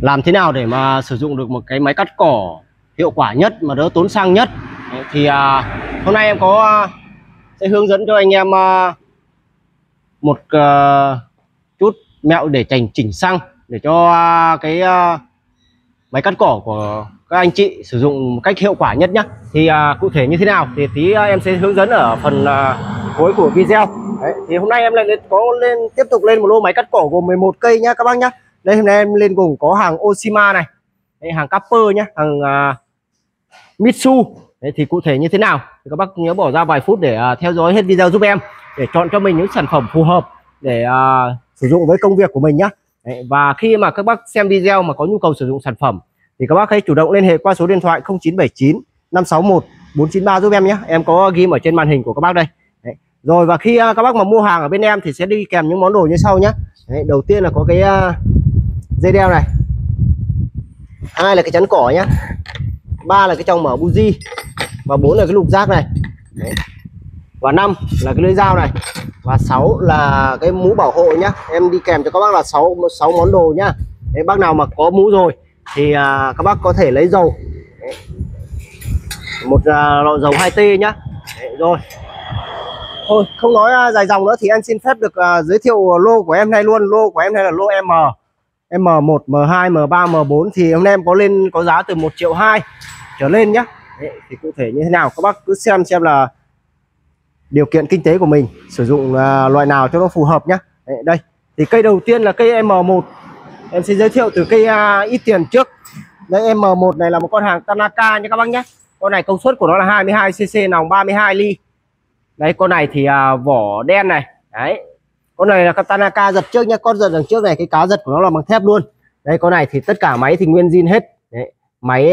Làm thế nào để mà sử dụng được một cái máy cắt cỏ hiệu quả nhất mà đỡ tốn xăng nhất? Thì hôm nay em sẽ hướng dẫn cho anh em một chút mẹo để chỉnh xăng để cho cái máy cắt cỏ của các anh chị sử dụng một cách hiệu quả nhất nhé. Thì cụ thể như thế nào thì tí em sẽ hướng dẫn ở phần cuối của video. Đấy, thì hôm nay em lại tiếp tục lên một lô máy cắt cỏ gồm 11 cây nhá các bác nhá. Đây hôm nay em lên gồm có hàng Oshima này, đây, hàng Capper nhé, hàng Mitsu. Đấy, thì cụ thể như thế nào thì các bác nhớ bỏ ra vài phút để theo dõi hết video giúp em để chọn cho mình những sản phẩm phù hợp để sử dụng với công việc của mình nhé. Đấy, và khi mà các bác xem video mà có nhu cầu sử dụng sản phẩm thì các bác hãy chủ động liên hệ qua số điện thoại 0979 561 493 giúp em nhé. Em có ghi ở trên màn hình của các bác đây. Đấy. Rồi và khi các bác mà mua hàng ở bên em thì sẽ đi kèm những món đồ như sau nhé. Đấy, đầu tiên là có cái dây đeo này, 2 là cái chắn cỏ nhé, 3 là cái chòng mở buji, và 4 là cái lục rác này. Đấy. Và 5 là cái lưỡi dao này, và 6 là cái mũ bảo hộ nhá. Em đi kèm cho các bác là 6 món đồ nhá. Đấy, bác nào mà có mũ rồi thì các bác có thể lấy dầu. Đấy. Một lọ dầu 2T nhá. Đấy, rồi thôi không nói dài dòng nữa thì em xin phép được giới thiệu lô của em này luôn. Lô của em này là lô M1, M2, M3, M4 thì hôm nay em có giá từ 1,2 triệu trở lên nhá. Đấy, thì cụ thể như thế nào các bác cứ xem là điều kiện kinh tế của mình sử dụng loại nào cho nó phù hợp nhá. Đấy, đây thì cây đầu tiên là cây M1, em sẽ giới thiệu từ cây ít tiền trước. Đây M1 này là một con hàng Tanaka nha các bác nhé. Con này công suất của nó là 22cc, nòng 32 ly. Đấy, con này thì vỏ đen này. Đấy, con này là Tanaka giật trước nhá, con giật đằng trước này cái cá giật của nó là bằng thép luôn. Đây, con này thì tất cả máy thì nguyên zin hết. Đấy, máy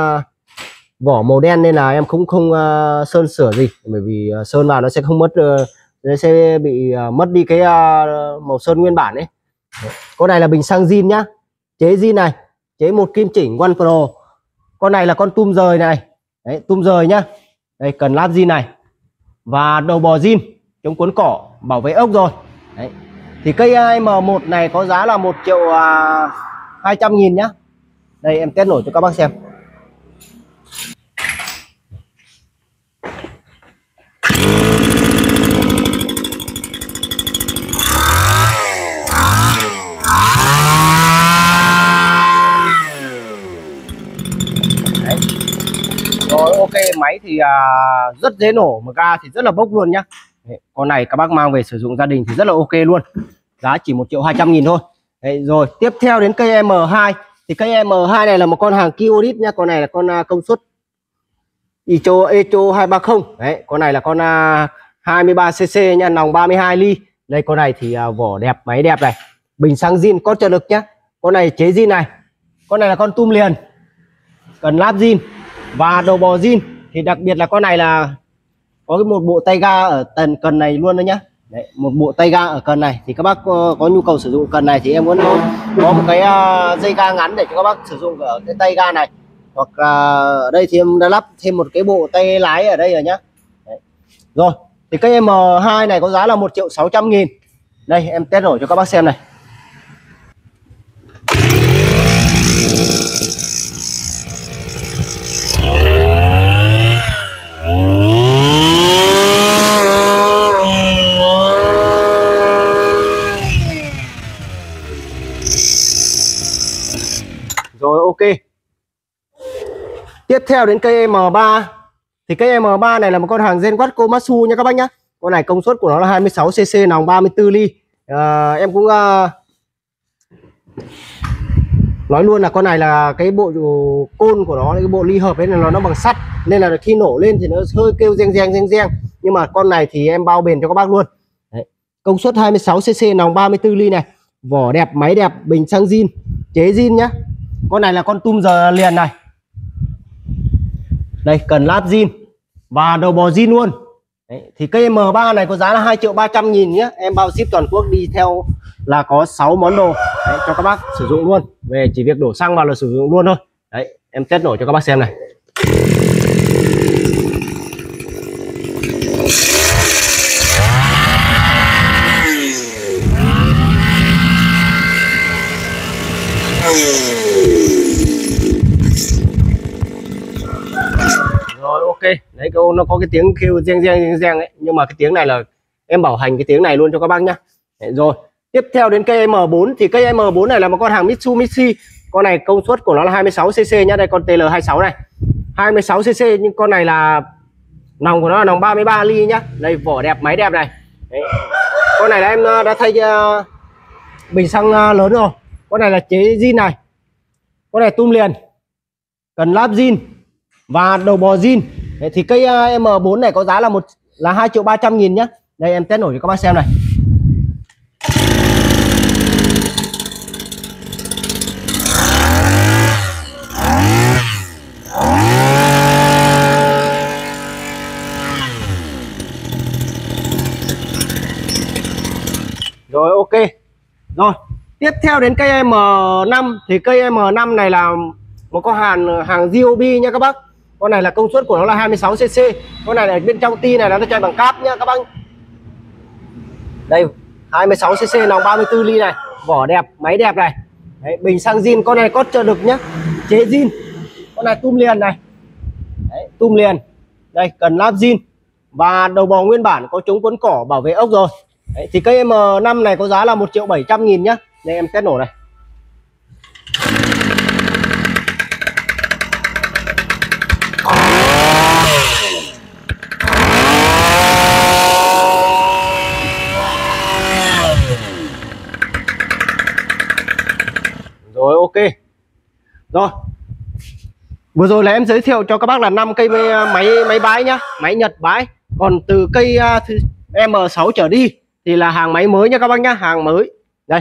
vỏ màu đen nên là em không sơn sửa gì, bởi vì sơn vào nó sẽ không nó sẽ bị mất đi cái màu sơn nguyên bản ấy. Đấy. Con này là bình xăng zin nhá, chế zin này, chế một kim chỉnh One Pro. Con này là con tum rời này. Đấy, tum rời nhá. Đây, cần lát zin này và đầu bò zin chống cuốn cỏ, bảo vệ ốc rồi. Đấy. Thì cây M1 này có giá là 1.200.000 nhá. Đây em test nổi cho các bác xem. Đấy. Rồi ok, máy thì rất dễ nổ, mà ga thì rất là bốc luôn nhá. Đấy, con này các bác mang về sử dụng gia đình thì rất là ok luôn. Giá chỉ 1.200.000 thôi. Đấy, rồi tiếp theo đến cây M2 thì cây M2 này là một con hàng Kyodit nhá. Con này là con công suất Echo 230. Đấy, con này là con 23cc nha, nòng 32 ly. Đây, con này thì vỏ đẹp, máy đẹp này, bình xăng zin có trợ lực nhá. Con này chế zin này. Con này là con tum liền, cần lắp zin và đầu bò zin. Thì đặc biệt là con này là có một bộ tay ga ở cần này luôn đó nhá. Đấy, một bộ tay ga ở cần này thì các bác có nhu cầu sử dụng cần này thì em muốn có một cái dây ga ngắn để cho các bác sử dụng ở cái tay ga này, hoặc ở đây thì em đã lắp thêm một cái bộ tay lái ở đây rồi nhá. Đấy. Rồi thì cây M2 này có giá là 1.600.000. Đây em test nổi cho các bác xem này. Rồi ok. Tiếp theo đến cây M3 thì cây M3 này là một con hàng Zenwatt Komatsu nha các bác nhá. Con này công suất của nó là 26cc, nòng 34 ly. Em cũng nói luôn là con này là cái bộ côn của nó, cái bộ ly hợp ấy là nó bằng sắt nên là khi nổ lên thì nó hơi kêu reng reng. Nhưng mà con này thì em bao bền cho các bác luôn. Đấy. Công suất 26cc, nòng 34 ly này, vỏ đẹp, máy đẹp, bình xăng zin, chế zin nhá. Con này là con tum giờ liền này. Đây, cần lát zin và đầu bò zin luôn. Đấy, thì cây M3 này có giá là 2.300.000 nhé. Em bao ship toàn quốc, đi theo là có 6 món đồ. Đấy, cho các bác sử dụng luôn. Về chỉ việc đổ xăng vào là sử dụng luôn thôi. Đấy, em test nổi cho các bác xem này. Rồi ok, đấy câu nó có cái tiếng kêu reng ấy, nhưng mà cái tiếng này là em bảo hành cái tiếng này luôn cho các bác nhá. Đấy, rồi tiếp theo đến cây M4 thì cây M4 này là một con hàng Mitsubishi. Con này công suất của nó là 26cc nhá. Đây con TL26 này 26cc, nhưng con này là nòng của nó là nòng 33 ly nhá. Đây vỏ đẹp, máy đẹp này. Đấy. Con này là em đã thay bình xăng lớn rồi. Con này là chế zin này. Con này tum liền, cần lắp zin và đầu bò zin. Đấy, thì cây M4 này có giá là 2.300.000 nhá. Đây em test nổi cho các bác xem này. Rồi ok. Rồi tiếp theo đến cây M5 thì cây M5 này là một con hàng GOB nha các bác. Con này là công suất của nó là 26cc. Con này là bên trong ti này là nó chạy bằng cáp nha các bác. Đây 26cc nòng 34 ly này, vỏ đẹp, máy đẹp này. Đấy, bình xăng zin, con này cốt trợ lực nhá, chế zin. Con này tum liền này. Đấy, tum liền. Đây cần lắp zin và đầu bò nguyên bản, có chống quấn cỏ, bảo vệ ốc rồi. Đấy, thì cây M5 này có giá là 1.700.000 nhá. Đây em test nổ này. Rồi ok. Rồi vừa rồi là em giới thiệu cho các bác là 5 cây máy bãi nhá, máy Nhật bãi. Còn từ cây M6 trở đi thì là hàng máy mới nha các bác nhá, hàng mới. Đây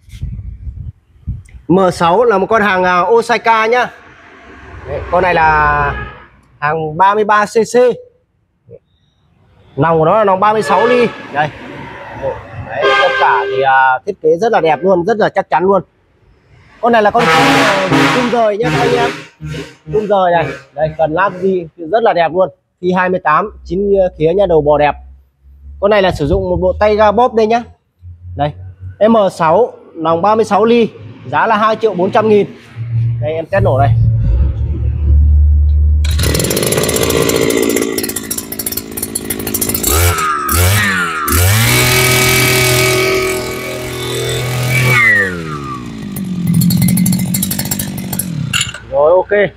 M6 là một con hàng Osaka nhá. Đấy, con này là hàng 33cc, nòng của nó là nòng 36 ly. Đây đấy, tất cả thì thiết kế rất là đẹp luôn, rất là chắc chắn luôn. Con này là con tum rời nhá các anh em, tum rời này. Đây cần lắp gì rất là đẹp luôn, phi 28 9 khía nha, đầu bò đẹp. Con này là sử dụng một bộ tay ga bóp đây nhá. Đây M6 nòng 36 ly, giá là 2.400.000. Đây em test nổ này. Rồi ok.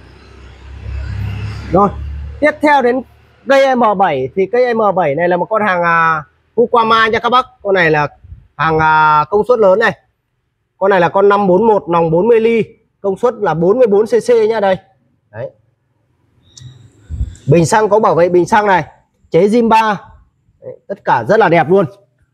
Rồi tiếp theo đến cây M7 thì cây M7 này là một con hàng Fukuama nha các bác. Con này là hàng công suất lớn này. Con này là con 541 nòng 40 ly, công suất là 44cc nhá. Đây đấy, bình xăng có bảo vệ bình xăng này, chế zin 3. Đấy, tất cả rất là đẹp luôn.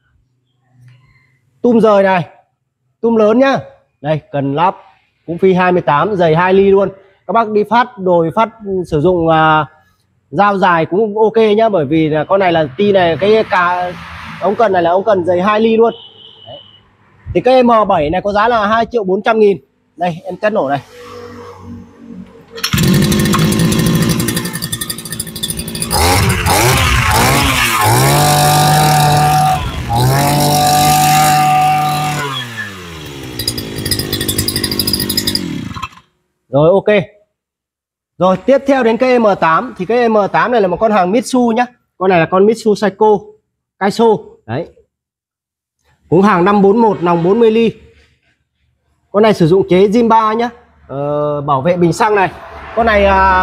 Tum rời này, tum lớn nhá. Đây cần lắp cũng phi 28, dày 2 ly luôn. Các bác đi phát đồi phát sử dụng dao dài cũng ok nhá, bởi vì là con này là ti này, cái ống cần này là ống cần dày 2 ly luôn. Đấy. Thì cái M7 này có giá là 2.400.000. Đây em test nổ này. Rồi ok. Rồi tiếp theo đến cây M8 thì cây M8 này là một con hàng Mitsu nhá. Con này là con Mitsu Seiko Kaiso. Đấy. Cũng hàng 541 nòng 40 ly. Con này sử dụng chế zin 3 nhá. Bảo vệ bình xăng này. Con này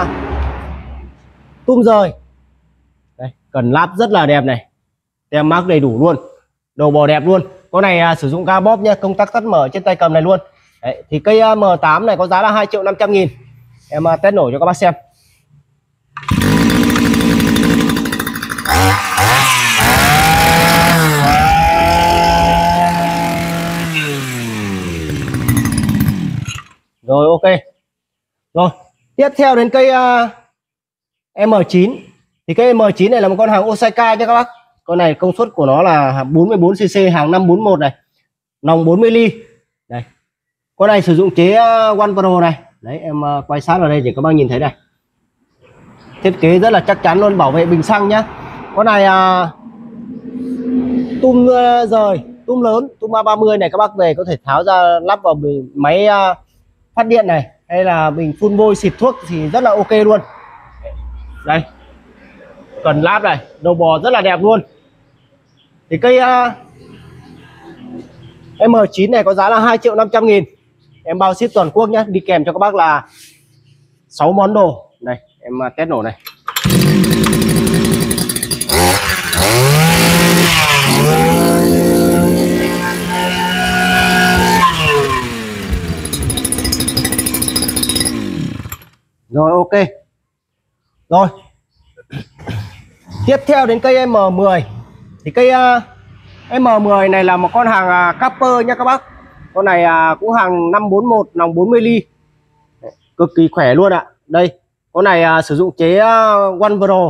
tum rời. Đây, cần lắp rất là đẹp này. Tem mác đầy đủ luôn. Đầu bò đẹp luôn. Con này sử dụng ga bóp nhá, công tắc tắt mở trên tay cầm này luôn. Đấy, thì cây M8 này có giá là 2.500.000. Em test nổ cho các bác xem. Rồi ok. Rồi tiếp theo đến cây M9 thì cây M9 này là một con hàng Osaka nha các bác. Con này công suất của nó là 44cc, hàng 541 này, nòng 40 ly. Đây, con này sử dụng chế One Pro này. Đấy em quay sát vào đây để các bác nhìn thấy này. Thiết kế rất là chắc chắn luôn, bảo vệ bình xăng nhá. Con này tum rời, tum lớn, tum A30 này các bác về có thể tháo ra lắp vào máy phát điện này, hay là bình phun bôi xịt thuốc thì rất là ok luôn. Đây, cần láp này, đầu bò rất là đẹp luôn. Thì cây M9 này có giá là 2.500.000. Em bao ship toàn quốc nhé. Đi kèm cho các bác là 6 món đồ. Này, em test nổ này. Rồi, ok. Rồi. Tiếp theo đến cây M10. Thì cây M10 này là một con hàng Capper nha các bác. Con này cũng hàng 541, nòng 40 ly. Cực kỳ khỏe luôn ạ. Đây, con này sử dụng chế One Pro.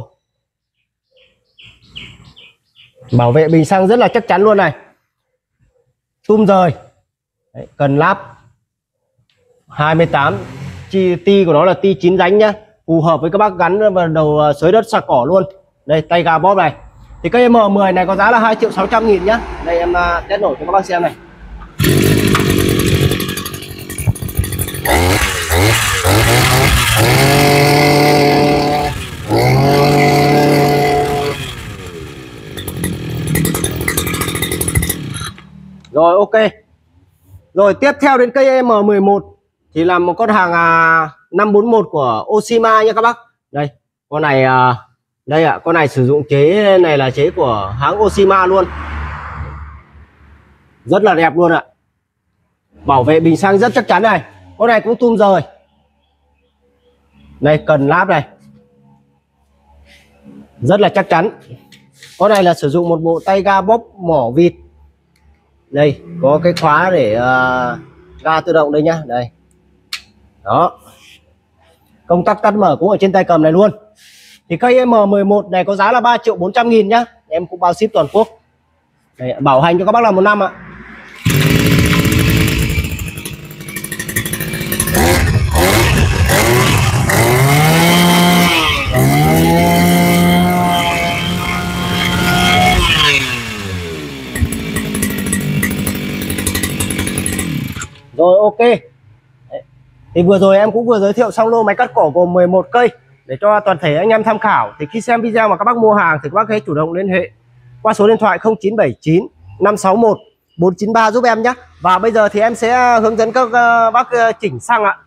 Bảo vệ bình xăng rất là chắc chắn luôn này. Tum rời. Đấy, cần láp 28. Ti của nó là ti 9 ránh nhá. Phù hợp với các bác gắn vào đầu xới đất sạc cỏ luôn. Đây, tay gà bóp này. Thì cây M10 này có giá là 2.600.000 nhá. Đây em test nổ cho các bác xem này. Rồi, ok. Rồi tiếp theo đến cây M11 thì là một con hàng 541 của Oshima nha các bác. Đây, con này đây ạ, con này sử dụng chế này là chế của hãng Oshima luôn. Rất là đẹp luôn ạ. Bảo vệ bình xăng rất chắc chắn này. Con này cũng tum rời. Đây, cần láp này. Rất là chắc chắn. Con này là sử dụng một bộ tay ga bóp mỏ vịt. Đây, có cái khóa để ga tự động đây nhá. Đây. Đó. Công tắc tắt mở cũng ở trên tay cầm này luôn. Thì cây M11 này có giá là 3.400.000 nhá. Em cũng bao ship toàn quốc. Đây, bảo hành cho các bác là 1 năm ạ. Rồi, ok. Đấy. Thì vừa rồi em cũng vừa giới thiệu xong lô máy cắt cỏ gồm 11 cây để cho toàn thể anh em tham khảo. Thì khi xem video mà các bác mua hàng thì các bác hãy chủ động liên hệ qua số điện thoại 0979 561 493 giúp em nhé. Và bây giờ thì em sẽ hướng dẫn các bác chỉnh xăng ạ.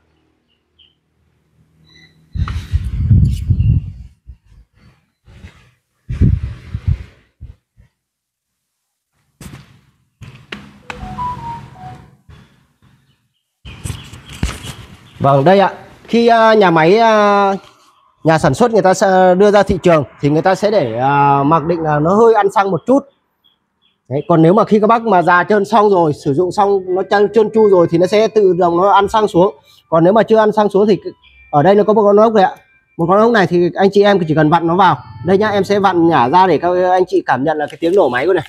Vâng, đây ạ. Khi nhà máy nhà sản xuất người ta sẽ đưa ra thị trường thì người ta sẽ để mặc định là nó hơi ăn xăng một chút. Đấy, còn nếu mà khi các bác mà già trơn xong rồi, sử dụng xong nó trơn tru rồi thì nó sẽ tự động nó ăn xăng xuống. Còn nếu mà chưa ăn xăng xuống thì ở đây nó có một con ốc này ạ. Một con ốc này thì anh chị em chỉ cần vặn nó vào. Đây nhá, em sẽ vặn nhả ra để các anh chị cảm nhận là cái tiếng nổ máy của này.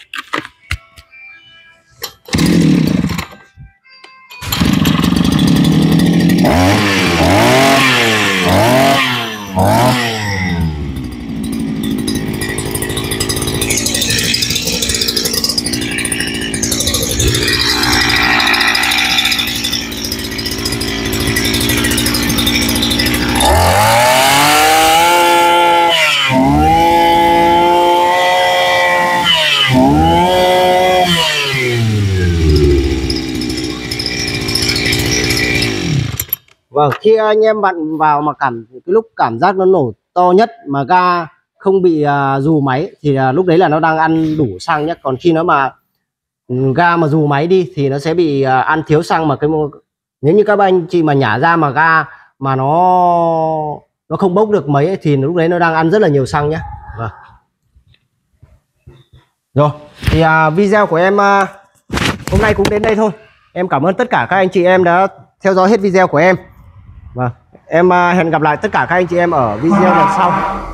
Vâng, khi anh em vặn vào mà cái lúc cảm giác nó nổ to nhất mà ga không bị dù máy thì lúc đấy là nó đang ăn đủ xăng nhé. Còn khi nó mà ga mà dù máy đi thì nó sẽ bị ăn thiếu xăng. Mà nếu như các anh chị mà nhả ra mà ga mà nó không bốc được mấy ấy, thì lúc đấy nó đang ăn rất là nhiều xăng nhé. Vâng. Rồi thì video của em hôm nay cũng đến đây thôi. Em cảm ơn tất cả các anh chị em đã theo dõi hết video của em. Vâng, em hẹn gặp lại tất cả các anh chị em ở video lần sau.